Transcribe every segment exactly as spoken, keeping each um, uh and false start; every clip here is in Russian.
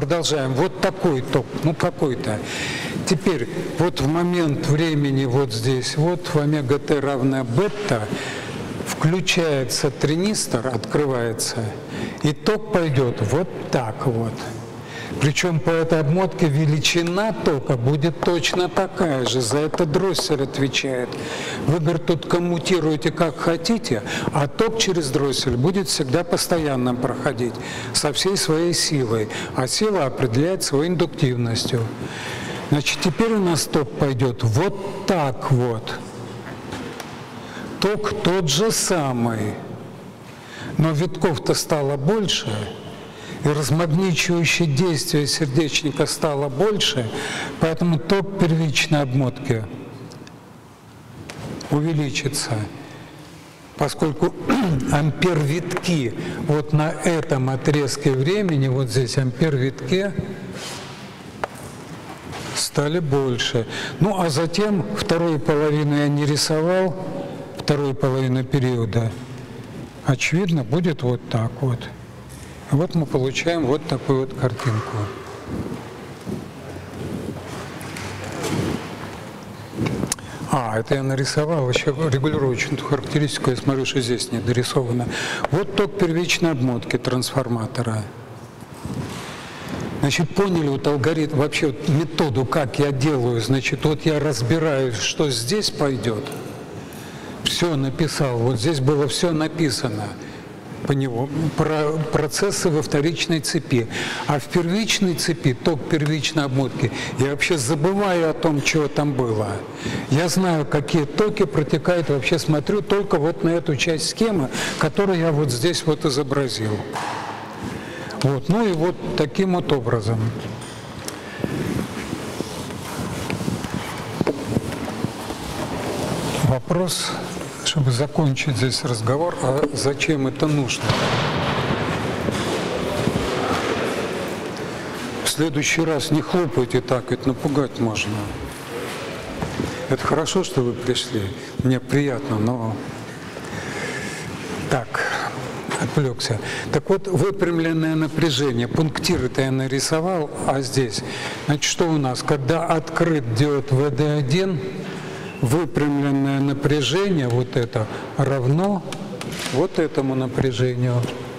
продолжаем. Вот такой ток, ну какой-то. Теперь вот в момент времени вот здесь, вот в омега Т равна бета, включается тринистор, открывается, и ток пойдет вот так вот. Причем по этой обмотке величина тока будет точно такая же, за это дроссель отвечает. Вы, говорит, тут коммутируете как хотите, а ток через дроссель будет всегда постоянно проходить, со всей своей силой, а сила определяет своей индуктивностью. Значит, теперь у нас ток пойдет вот так вот. Ток тот же самый, но витков-то стало больше, и размагничивающее действие сердечника стало больше, поэтому ток первичной обмотки увеличится, поскольку ампер-витки вот на этом отрезке времени, вот здесь ампер-витки, стали больше. Ну а затем вторую половину я не рисовал, вторую половину периода, очевидно, будет вот так вот. Вот мы получаем вот такую вот картинку. А, это я нарисовал еще регулирующую характеристику, я смотрю, что здесь не дорисовано. Вот ток первичной обмотки трансформатора. Значит, поняли вот алгоритм, вообще вот методу, как я делаю, значит, вот я разбираю, что здесь пойдет. Все написал, вот здесь было все написано по нему, про процессы во вторичной цепи. А в первичной цепи, ток первичной обмотки, я вообще забываю о том, чего там было. Я знаю, какие токи протекают, вообще смотрю только вот на эту часть схемы, которую я вот здесь вот изобразил. Вот, ну и вот таким вот образом. Вопрос, чтобы закончить здесь разговор, а зачем это нужно? В следующий раз не хлопайте так, это напугать можно. Это хорошо, что вы пришли, мне приятно, но... Так, отвлекся. Так вот, выпрямленное напряжение, пунктиры-то я нарисовал, а здесь, значит, что у нас? Когда открыт диод вэ дэ один, выпрямленное напряжение, вот это, равно вот этому напряжению.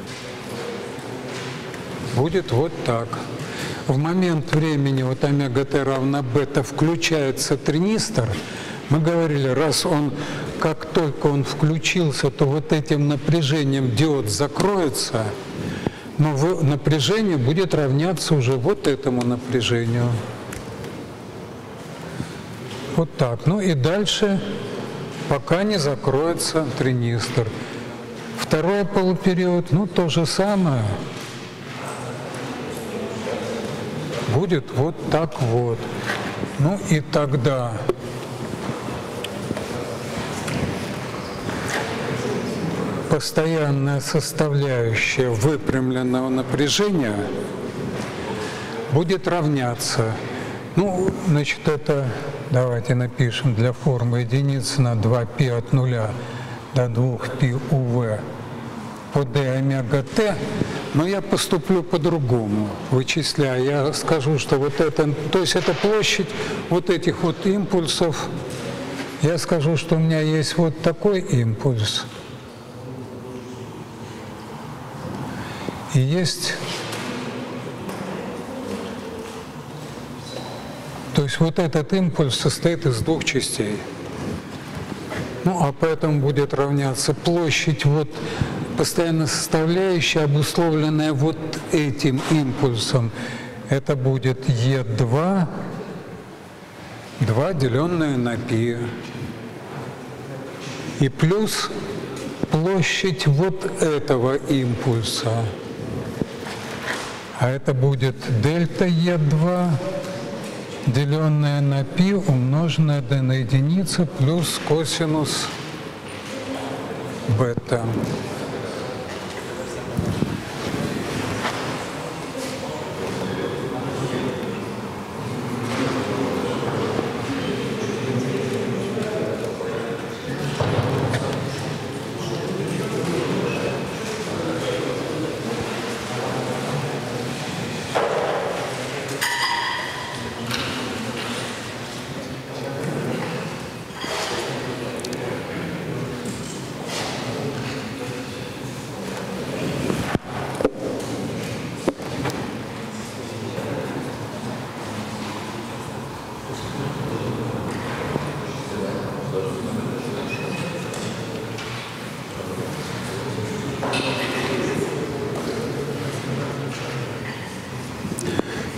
Будет вот так. В момент времени вот омега Т равна бета включается тринистор. Мы говорили, раз он, как только он включился, то вот этим напряжением диод закроется, но напряжение будет равняться уже вот этому напряжению. Вот так. Ну и дальше, пока не закроется тринистор. Второй полупериод, ну то же самое. Будет вот так вот. Ну и тогда постоянная составляющая выпрямленного напряжения будет равняться. Ну, значит, это, давайте напишем для формы единицы на два π от нуля до двух π ув по d омега t, но я поступлю по-другому, вычисляя. Я скажу, что вот это, то есть это площадь вот этих вот импульсов. Я скажу, что у меня есть вот такой импульс. И есть... То есть вот этот импульс состоит из двух частей. Ну, а поэтому будет равняться площадь, вот постоянно составляющая, обусловленная вот этим импульсом. Это будет Е два, два деленное на π. И плюс площадь вот этого импульса. А это будет дельта Е два, деленное на π, умноженное d на единицу, плюс косинус бета.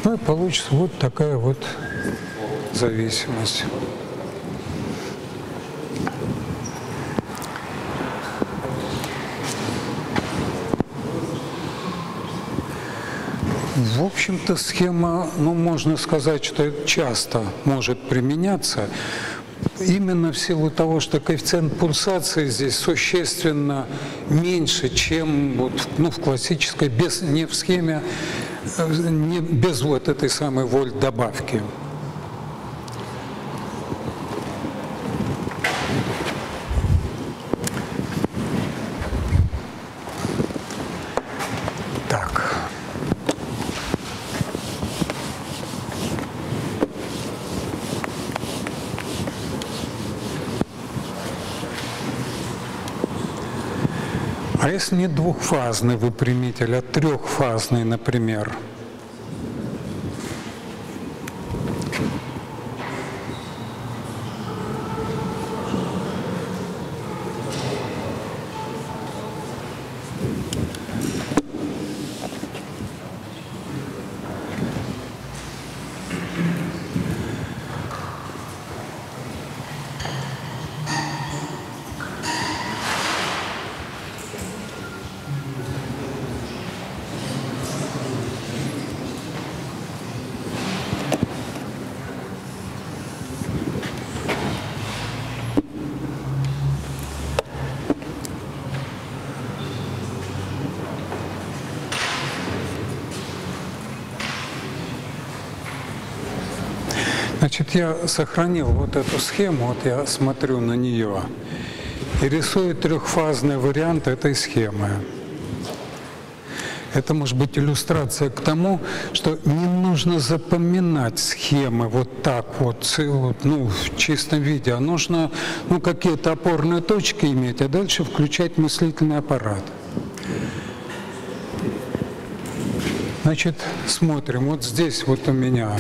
Ну и получится вот такая вот зависимость. В общем-то, схема, ну, можно сказать, что часто может применяться, именно в силу того, что коэффициент пульсации здесь существенно меньше, чем вот, ну, в классической, без, не в схеме, не, без вот этой самой вольт добавки. Так. А если не двухфазный выпрямитель, а трехфазный, например? Значит, я сохранил вот эту схему, вот я смотрю на нее и рисую трехфазный вариант этой схемы. Это может быть иллюстрация к тому, что не нужно запоминать схемы вот так вот, ну, в чистом виде, а нужно, ну, какие-то опорные точки иметь, а дальше включать мыслительный аппарат. Значит, смотрим, вот здесь вот у меня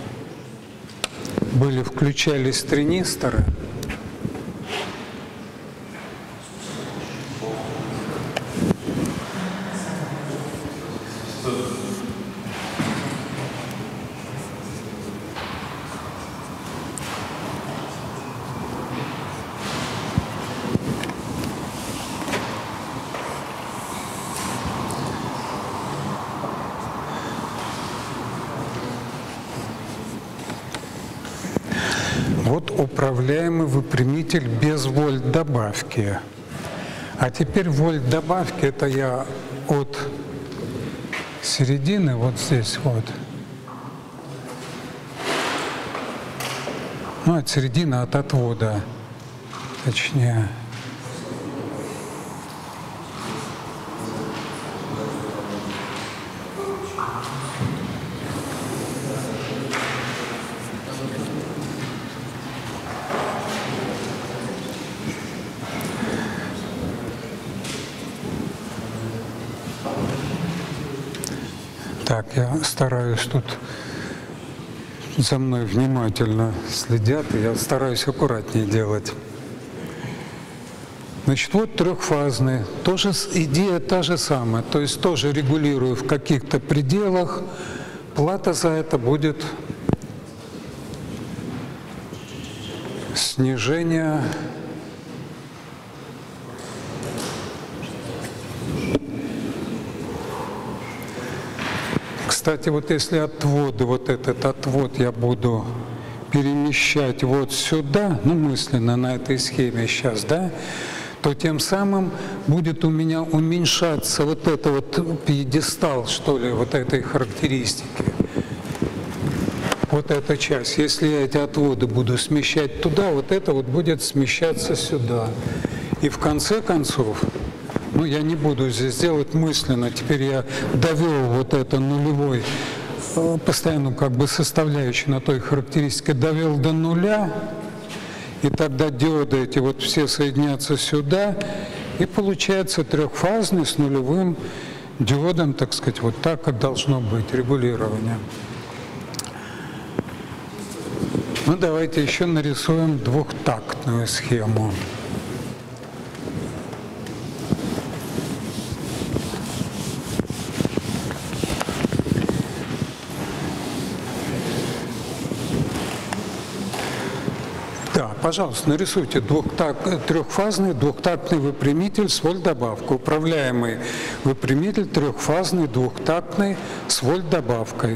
были, включались тринисторы. Вот управляемый выпрямитель без вольт добавки. А теперь вольт добавки, это я от середины, вот здесь вот, ну, от середины, от отвода, точнее. Так, я стараюсь тут, за мной внимательно следят, и я стараюсь аккуратнее делать. Значит, вот трехфазный, тоже идея та же самая, то есть тоже регулирую в каких-то пределах, плата за это будет снижение Кстати, вот если отводы, вот этот отвод я буду перемещать вот сюда, ну мысленно на этой схеме сейчас, да, то тем самым будет у меня уменьшаться вот это вот пьедестал, что ли, вот этой характеристики. Вот эта часть. Если я эти отводы буду смещать туда, вот это вот будет смещаться сюда. И в конце концов, ну я не буду здесь делать мысленно, теперь я довел вот это нулевой, постоянно как бы составляющей на той характеристике, довел до нуля, и тогда диоды эти вот все соединятся сюда, и получается трехфазный с нулевым диодом, так сказать, вот так, как должно быть, регулирование. Ну, давайте еще нарисуем двухтактную схему. пожалуйста, нарисуйте двухтак, трехфазный двухтактный выпрямитель с вольт-добавкой, управляемый выпрямитель трехфазный двухтактный с вольт-добавкой.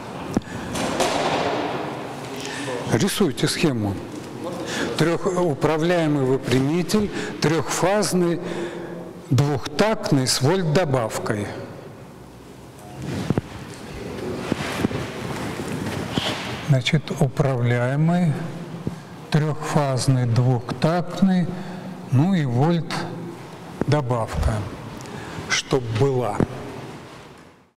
Рисуйте схему. Трех, управляемый выпрямитель трехфазный двухтактный с вольт-добавкой. Значит, управляемый трехфазный двухтактный, ну и вольт добавка, чтобы была.